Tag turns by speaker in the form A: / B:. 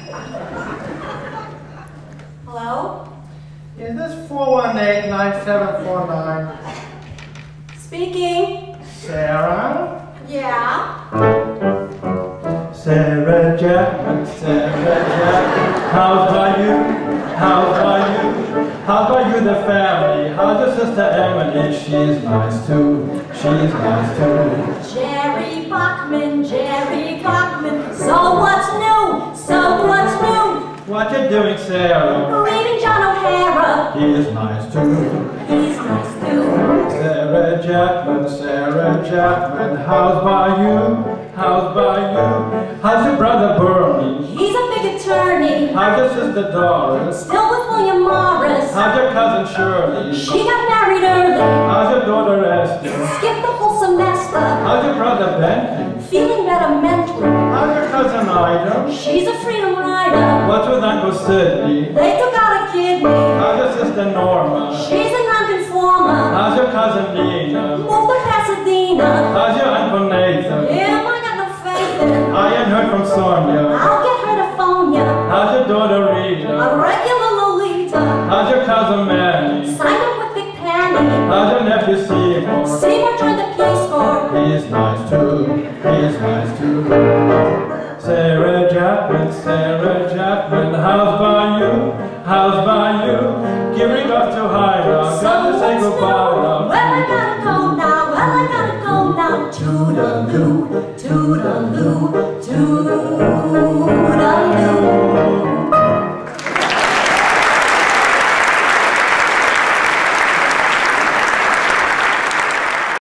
A: Hello?
B: Is this 418-9749?
A: Speaking.
B: Sarah?
A: Yeah?
B: Sarah Jackman, how's by you? How's by you? How's by you the family? How's your sister Emily? She's nice too, she's nice too.
A: Jerry Bachman, so what's new? So what's new?
B: What you doing, Sarah?
A: Reading John O'Hara.
B: He's nice too.
A: He's nice too.
B: Sarah Jackman, how's by you? How's by you? How's your brother Bernie?
A: He's a big attorney.
B: How's your sister Doris?
A: Still with William Morris.
B: How's your cousin Shirley?
A: She got married early.
B: How's your daughter Esther?
A: Skipped the whole semester.
B: How's your brother Bentley?
A: Feeling better mentally.
B: How's your cousin Ida?
A: She's a freedom rider.
B: What's with Uncle Sidney?
A: They took out a kidney.
B: How's your sister Norma?
A: She's a nonconformer.
B: How's your cousin Nina?
A: Moved to Pasadena.
B: How's your Uncle Nathan?
A: Him I got no faith in.
B: I ain't heard from Sonia.
A: I'll get her to phone ya.
B: How's your daughter
A: A
B: Rita?
A: regular Lolita.
B: How's your cousin Manny?
A: Signed up with Big Penny.
B: How's your nephew Seymour?
A: Seymour joined the Peace Corps.
B: He's nice too, he's nice too. Sarah Jackman, how's by you? How's by you? Give regards to Hyla, got to say goodbye now.
A: Well, I gotta go now, Toodaloo, toodaloo, toodaloo.